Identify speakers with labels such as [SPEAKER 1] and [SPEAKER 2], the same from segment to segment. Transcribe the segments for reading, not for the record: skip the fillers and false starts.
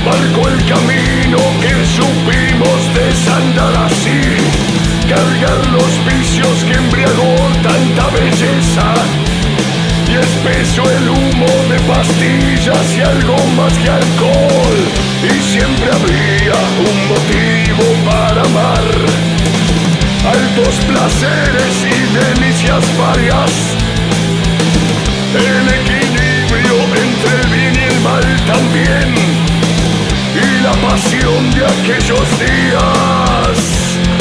[SPEAKER 1] marcó el camino que supimos desandar así, cargar los vicios que embriagó tanta belleza, y espeso el humo de pastillas y algo más que alcohol, y siempre habría un motivo para amar. Altos placeres y delicias varias, el equilibrio entre el bien y el mal también, y la pasión de aquellos días.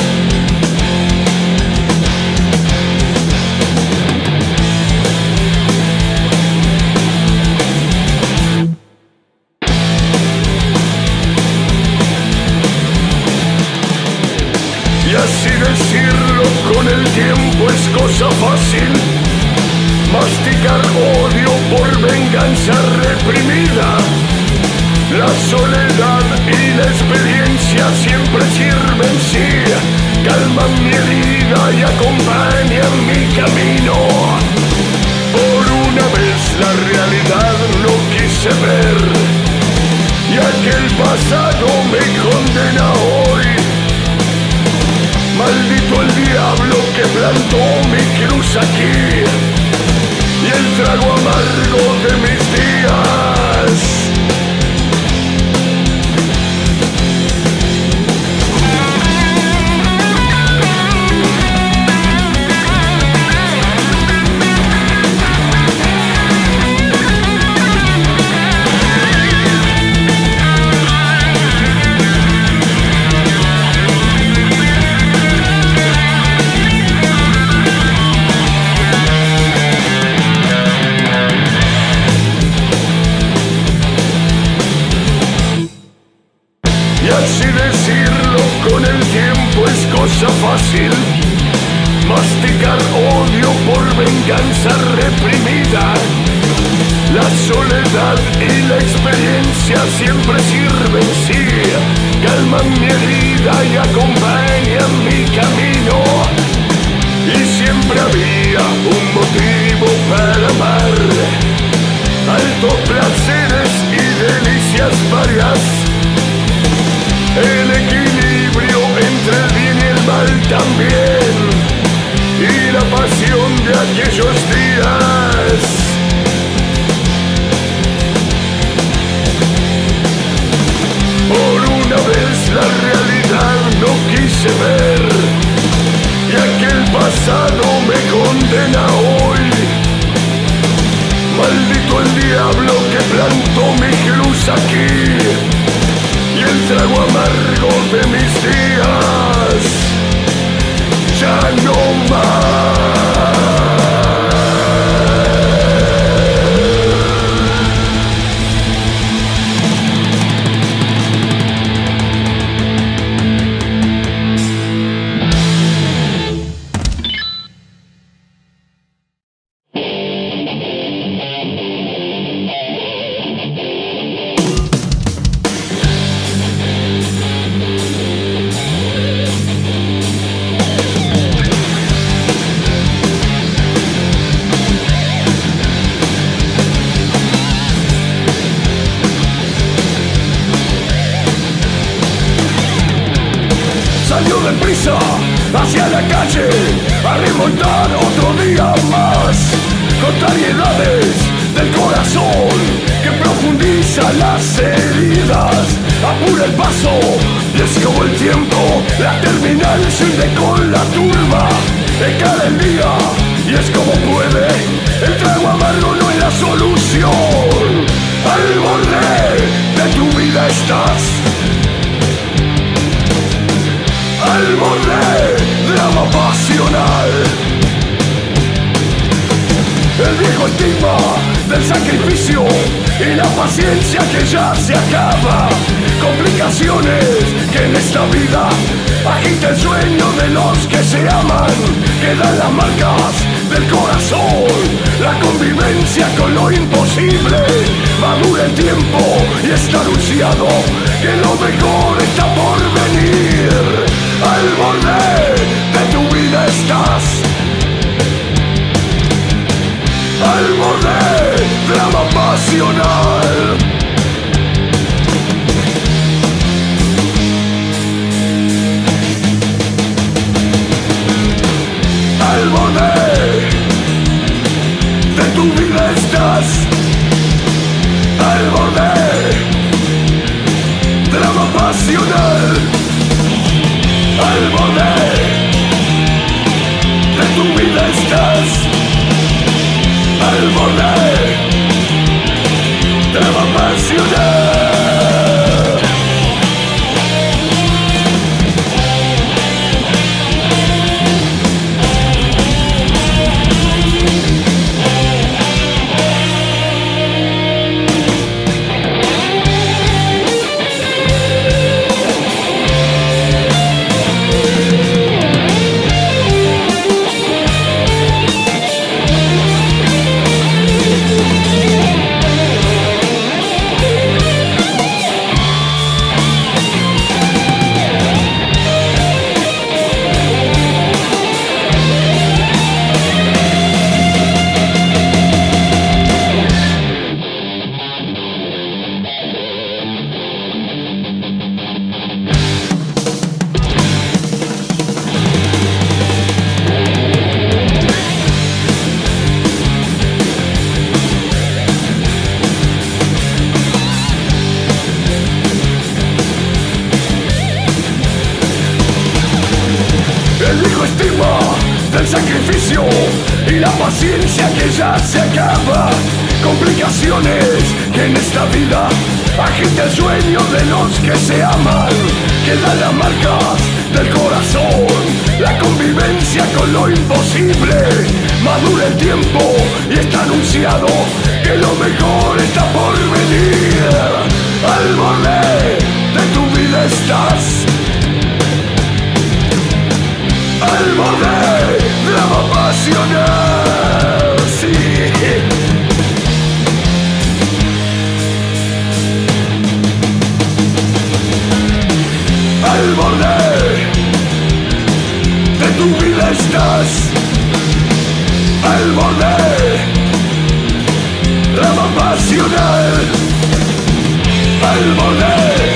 [SPEAKER 1] Y así decirlo con el tiempo es cosa fácil, masticar odio por venganza reprimida. La soledad y la experiencia siempre sirven, sí, calman mi herida y acompañan mi camino. Por una vez la realidad no quise ver, y aquel pasado me condena hoy. Maldito el diablo que plantó mi cruz aquí, y el trago amargo de mis días. Fácil masticar odio por venganza reprimida. La soledad y la experiencia siempre sirven, sí, calman mi herida y acompañan mi camino. Y siempre había un motivo para amar. Altos placeres y delicias varias, el equilibrio entre el bien y el mal también, y la pasión de aquellos días. Por una vez la realidad no quise ver, y aquel pasado me condena hoy. Maldito el diablo que plantó mi cruz aquí, y el trago amargo de mis días. Ya no más. Hacia la calle a remontar otro día más, contrariedades del corazón que profundiza las heridas, apura el paso y es como el tiempo, la terminal se hunde con la turba, encara el día y es como puede, el trago amargo no es la solución. Al borde de tu vida estás, al borde, drama pasional. El viejo estigma del sacrificio y la paciencia que ya se acaba. Complicaciones que en esta vida agita el sueño de los que se aman. Quedan las marcas del corazón, la convivencia con lo imposible. Madura el tiempo y está anunciado que lo mejor está por venir. Al borde de tu vida estás, al borde, drama pasional. tu vida estás al borde. Drama pasional al borde. De tu vida estás al borde. Drama pasional. El sacrificio y la paciencia que ya se acaba. Complicaciones que en esta vida agita el sueño de los que se aman. Quedan las marcas del corazón, la convivencia con lo imposible. Madura el tiempo y está anunciado que lo mejor está por venir. Al borde de tu vida estás, al borde, drama pasional, sí. Al borde de tu vida estás, al borde, drama pasional, al borde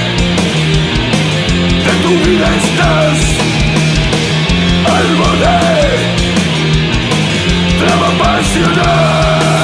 [SPEAKER 1] de tu vida estás, al borde, drama pasional.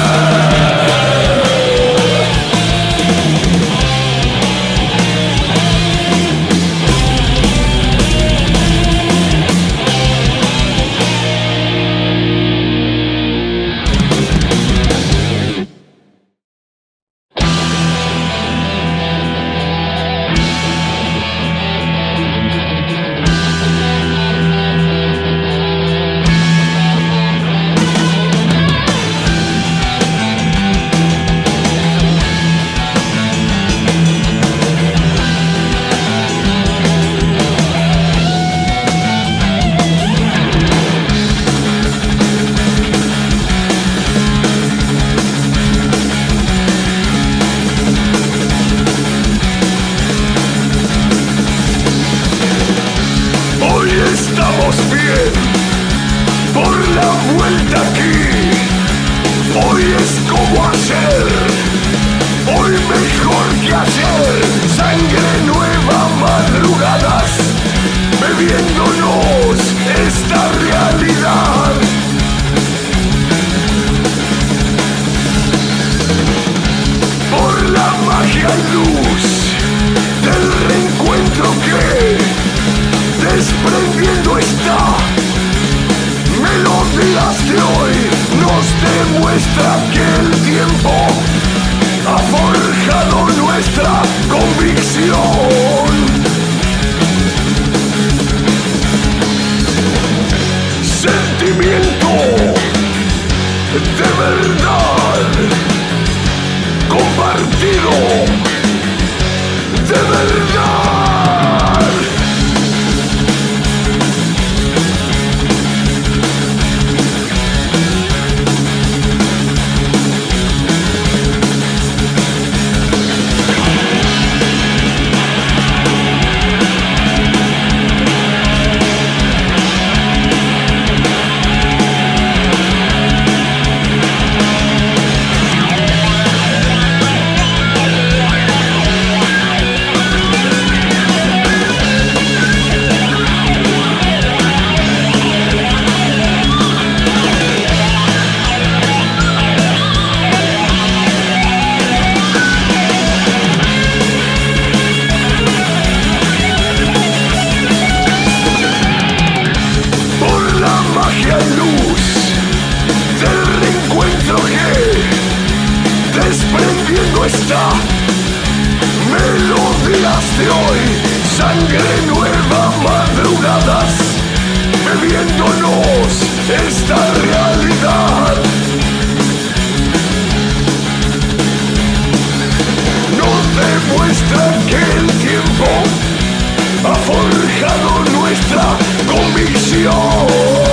[SPEAKER 1] Estamos bien por la vuelta aquí. Hoy es como ayer, hoy mejor que ayer. Sangre nueva, madrugadas, bebiéndonos esta realidad. Por la magia y luz del reencuentro que desprendiendo esta melodías de hoy nos demuestra que el tiempo ha forjado nuestra convicción. Sentimiento de verdad compartido, de verdad. fiesta. Melodías de hoy, sangre nueva, madrugadas, bebiéndonos esta realidad. Nos demuestra que el tiempo ha forjado nuestra convicción.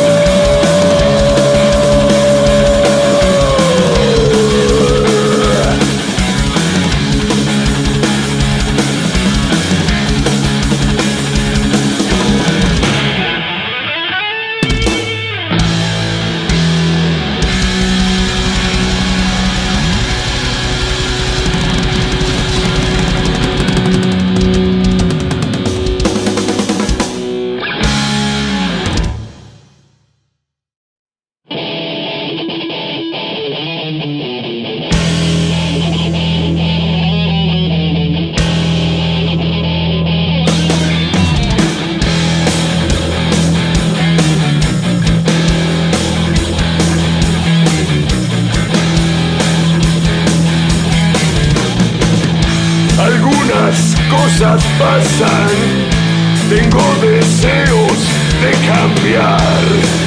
[SPEAKER 1] Cosas pasan, tengo deseos de cambiar.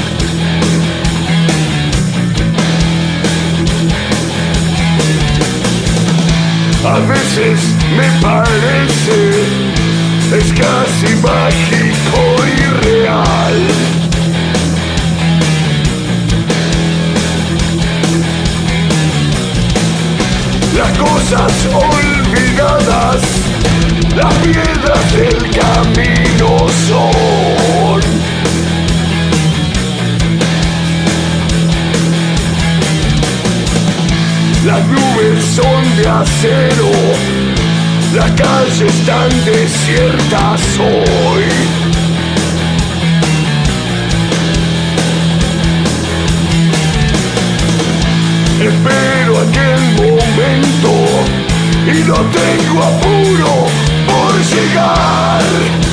[SPEAKER 1] A veces me parece, es casi mágico y real. Las cosas olvidadas, las piedras del camino son. Las nubes son de acero, las calles están desiertas hoy. Espero aquel momento y no tengo apuro por llegar.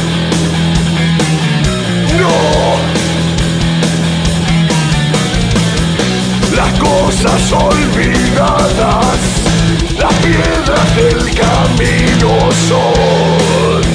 [SPEAKER 1] No, las cosas olvidadas, las piedras del camino son.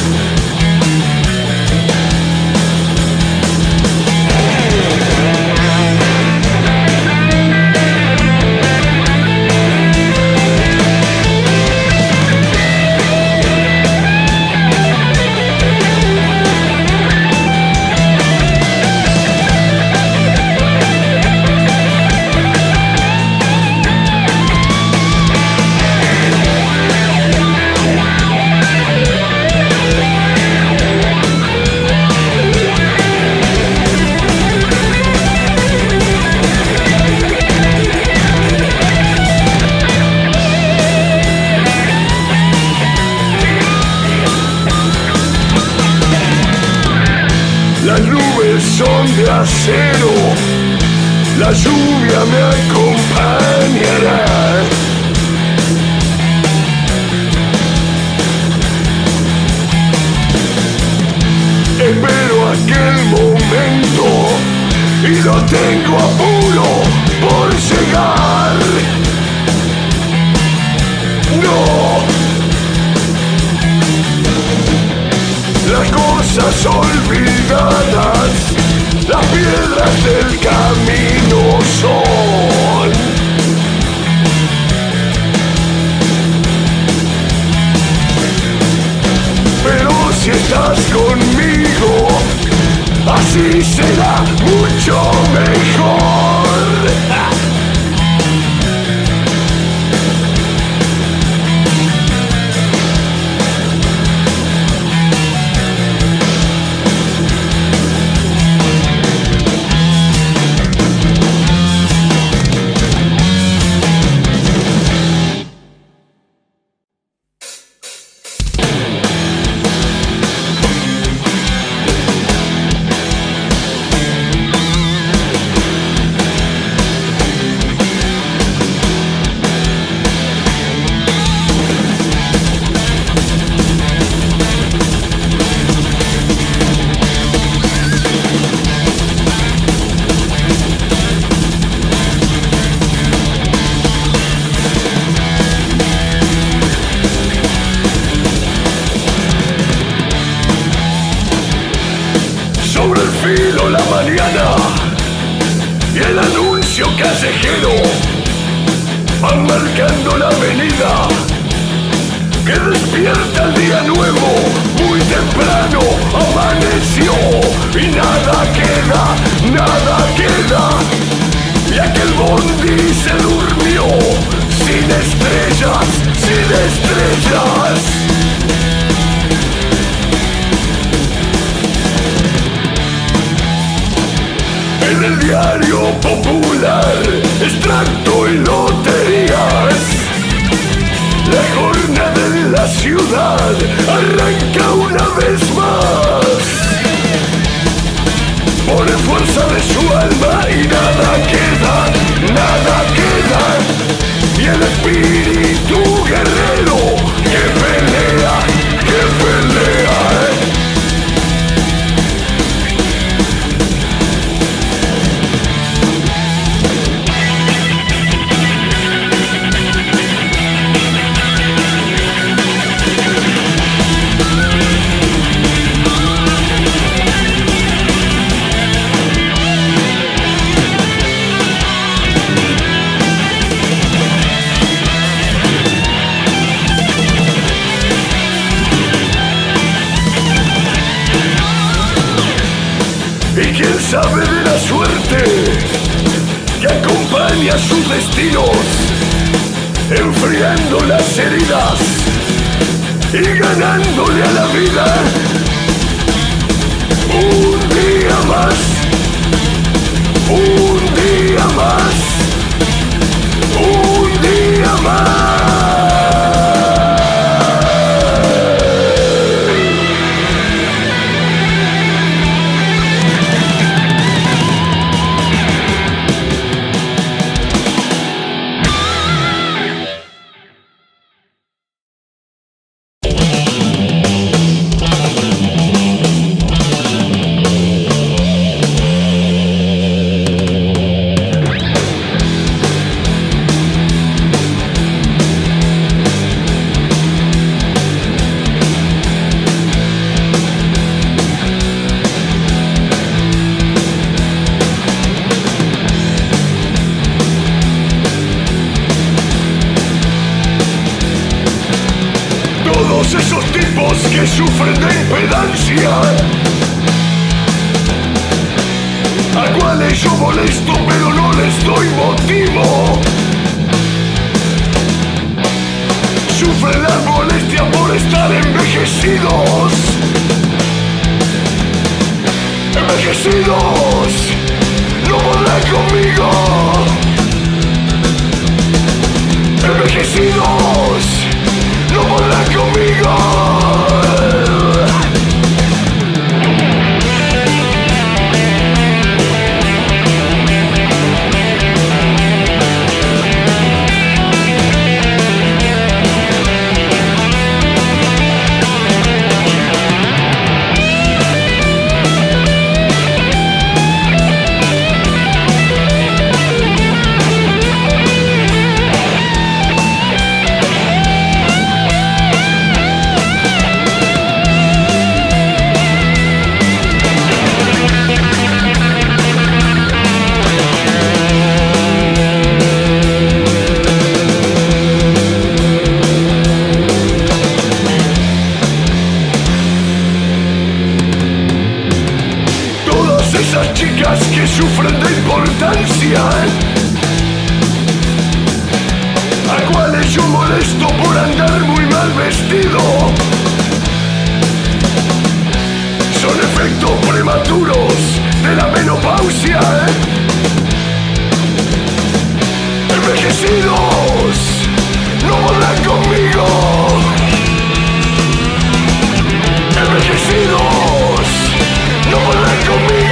[SPEAKER 1] Las nubes son de acero, la lluvia me acompañará. Espero aquel momento y no tengo apuro por llegar. No, las cosas olvidadas, las piedras del camino son. Pero si estás conmigo, así será mucho mejor. callejero van marcando la avenida que despierta el día nuevo. Muy temprano amaneció y nada queda. Y aquel bondi se durmió sin estrellas. En el diario popular, extracto y loterías. La jornada de la ciudad arranca una vez más. Pone fuerza de su alma y nada queda. Y el espíritu guerrero que pelea. Y quién sabe de la suerte que acompaña sus destinos, enfriando las heridas y ganándole a la vida. Un día más, un día más, un día más. Todos esos tipos que sufren de impedancia, a cuales yo molesto pero no les doy motivo, sufren la molestia por estar envejecidos. Envejecidos, no podrán conmigo. Envejecidos, no podrán conmigo. Esas chicas que sufren de importancia, a cuales yo molesto por andar muy mal vestido, son efectos prematuros de la menopausia. Envejecidos, no podrán conmigo. Envejecidos, no podrán conmigo.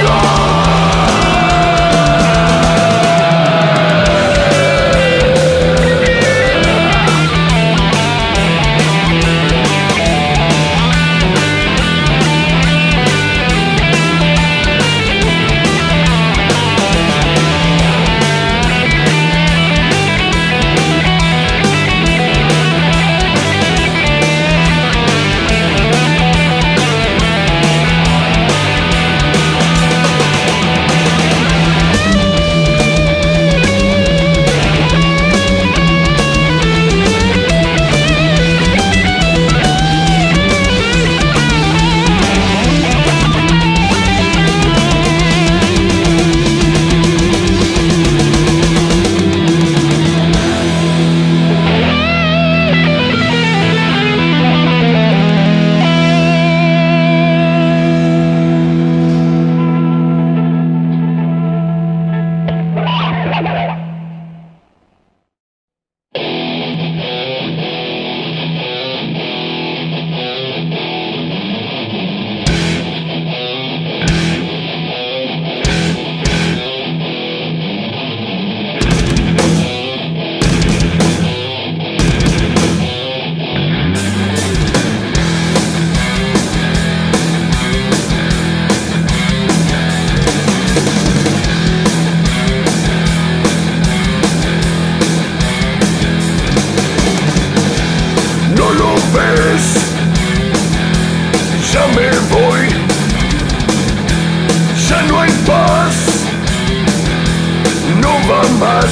[SPEAKER 1] ves, ya me voy, ya no hay paz, no va más,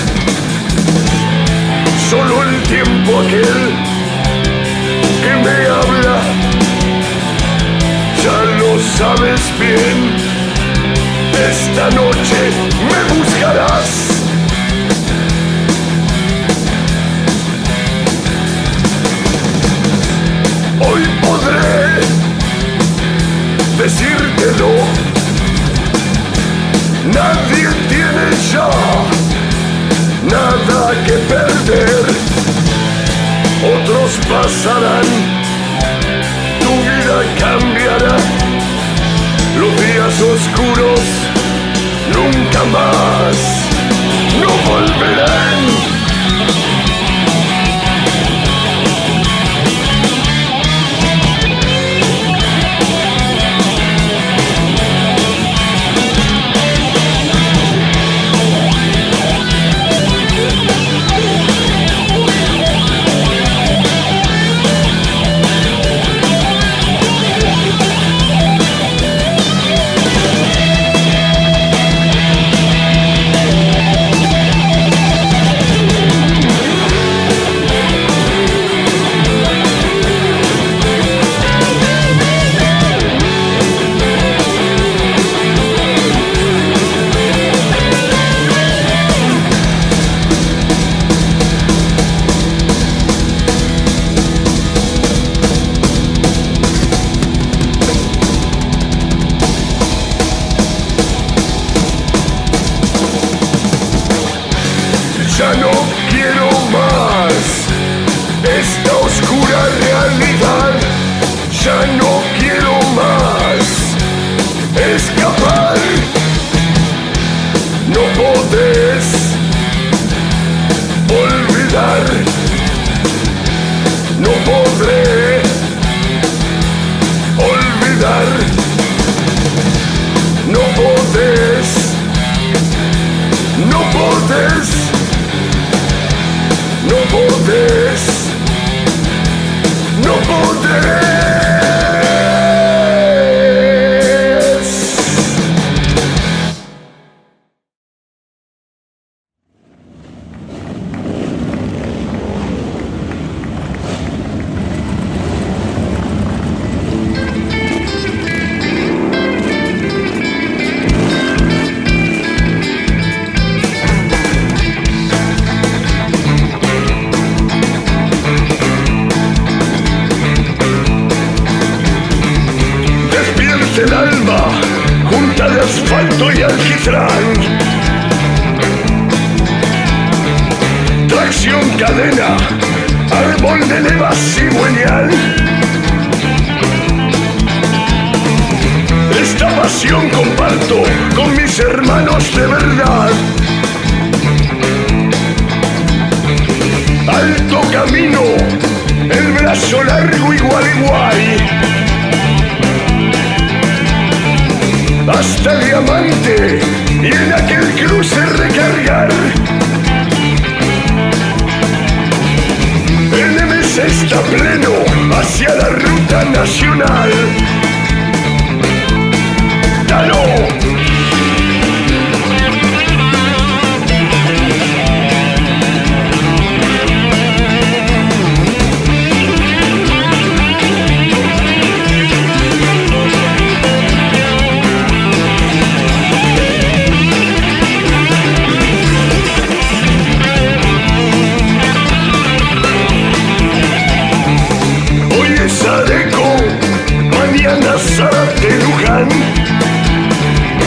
[SPEAKER 1] solo el tiempo aquel que me habla, ya lo sabes bien, esta noche me buscarás. Hoy podré decírtelo, nadie tiene ya nada que perder, otros pasarán, tu vida cambiará, los días oscuros nunca más no volverán. Ya no quiero más esta oscura realidad, ya no quiero más escapar, no podés olvidar, no podré olvidar, no podés, no podés. No podés, no podés. El alma, junta de asfalto y alquitrán, tracción cadena, árbol de levas cigüeñal. Esta pasión comparto con mis hermanos de verdad. Alto camino, el brazo largo igual igual. Hasta Diamante y en aquel cruce recargar. El MS está pleno hacia la ruta nacional. ¡Dalo! Areco, mañana Zárate, Luján.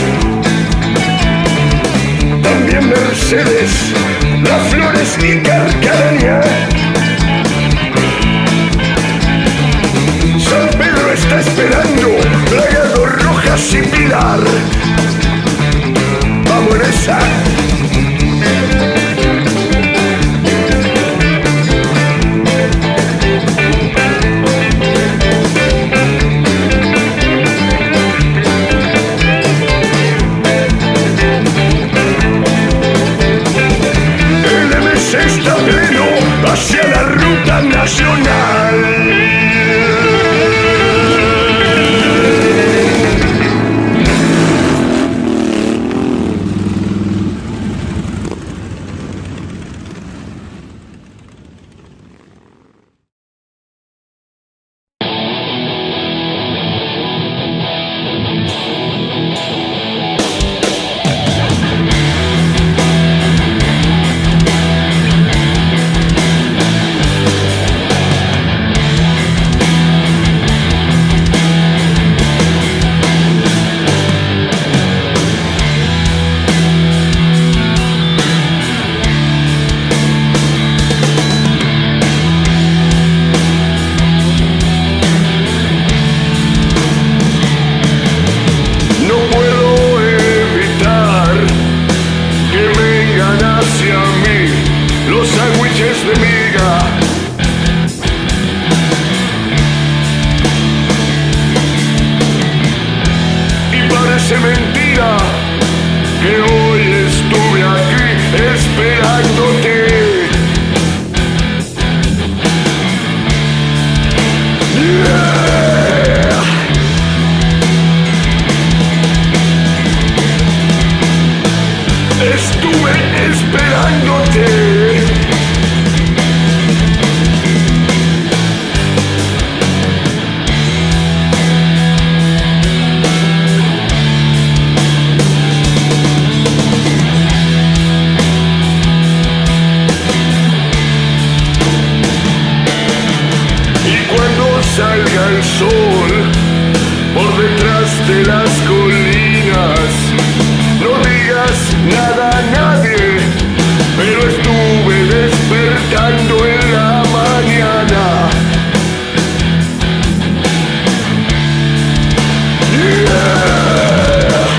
[SPEAKER 1] hacia la ruta nacional. Mentira que hoy estuve aquí esperándote. Yeah. Estuve esperándote. Salga el sol por detrás de las colinas. No digas nada a nadie, pero estuve despertando en la mañana. Yeah.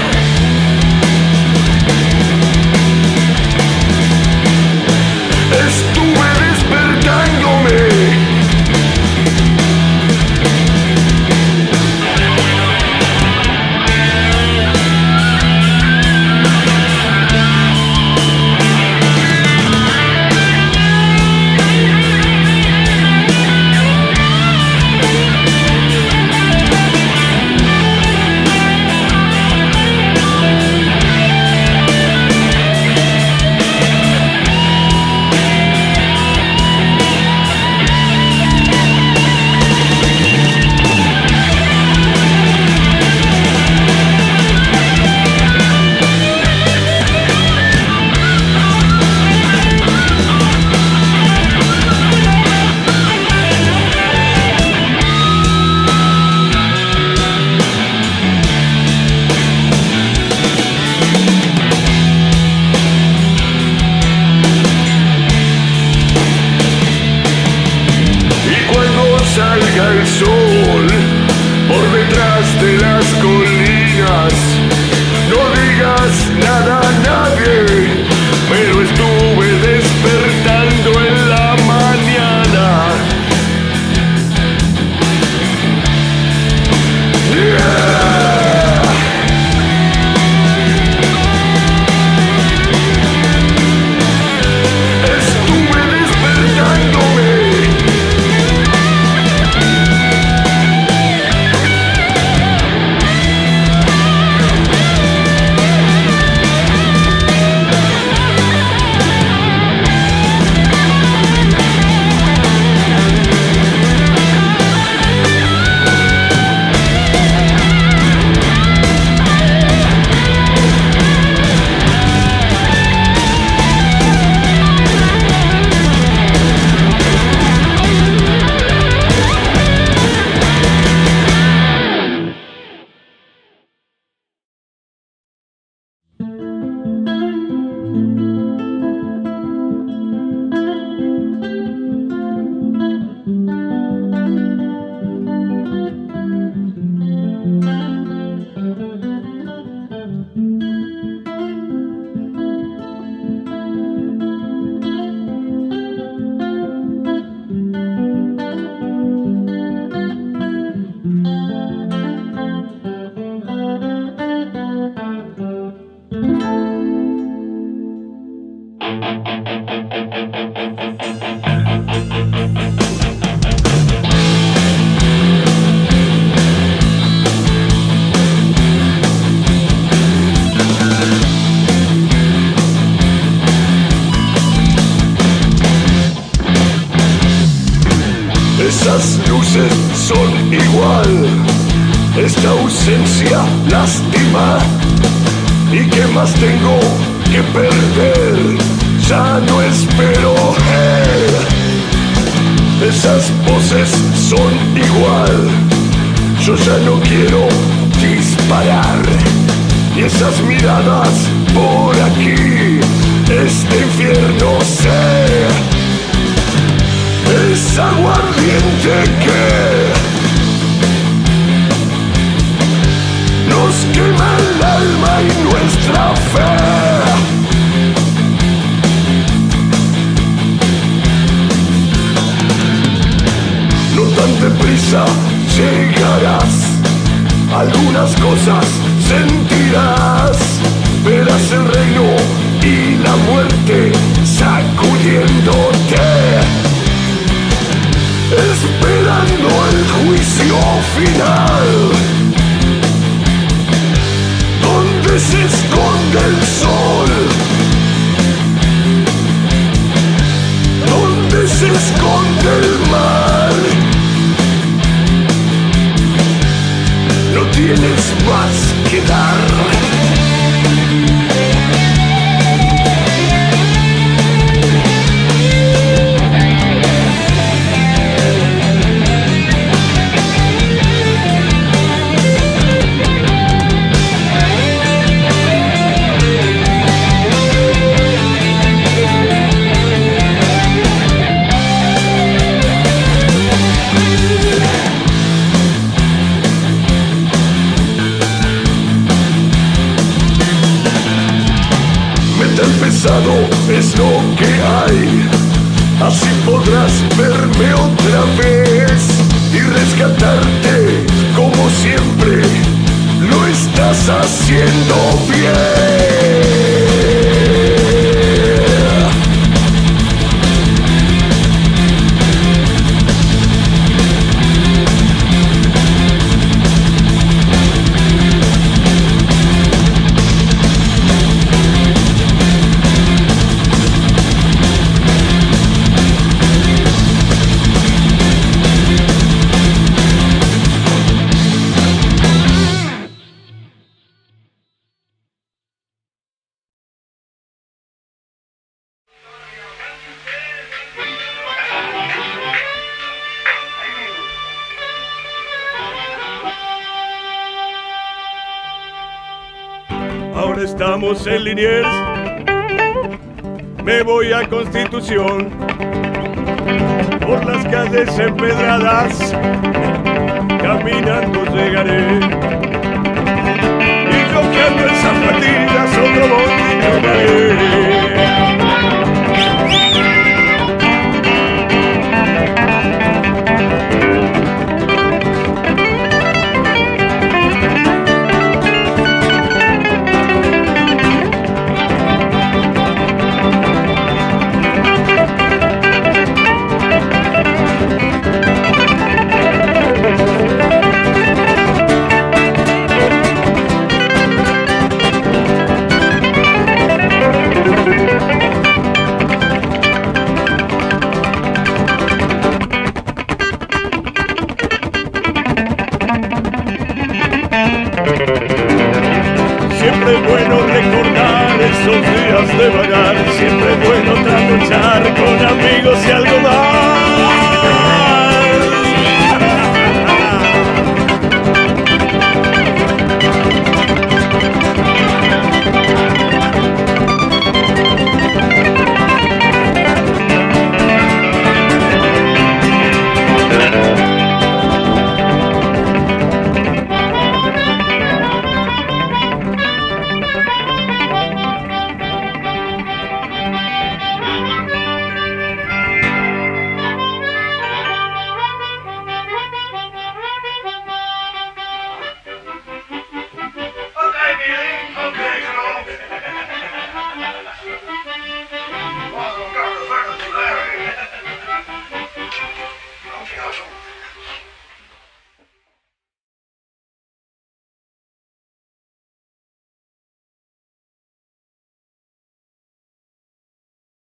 [SPEAKER 1] Estuve despertándome. Salga el sol por detrás de las colinas. No digas nada a nadie, pero estuve despertando en la mañana. Yeah. Estuve despertándome. Esas luces son igual, esta ausencia lastima. ¿Y qué más tengo que perder? Ya no espero. Esas voces son igual, yo ya no quiero disparar. Y esas miradas por aquí, este infierno sé, es aguardiente que nos quema el alma y nuestra fe. No tan deprisa llegarás, algunas cosas sentirás, verás el reino y la muerte sacudiéndote, esperando el juicio final, donde se esconde el sol, donde se esconde el mar. No tienes más que dar. Es lo que hay, así podrás verme otra vez y rescatarte como siempre lo estás haciendo bien.
[SPEAKER 2] Ahora estamos en Liniers, me voy a Constitución, por las calles empedradas, caminando llegaré. Y yo que ando en zapatillas, otro bondi tomaré. Siempre es bueno recordar esos días de vagar, siempre es bueno trasnochar con amigos y